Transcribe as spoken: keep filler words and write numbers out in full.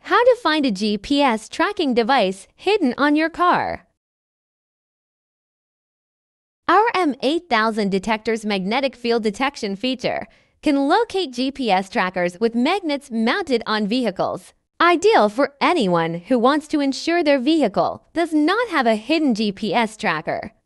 How to find a G P S tracking device hidden on your car. Our M eight thousand detector's magnetic field detection feature can locate G P S trackers with magnets mounted on vehicles, ideal for anyone who wants to ensure their vehicle does not have a hidden G P S tracker.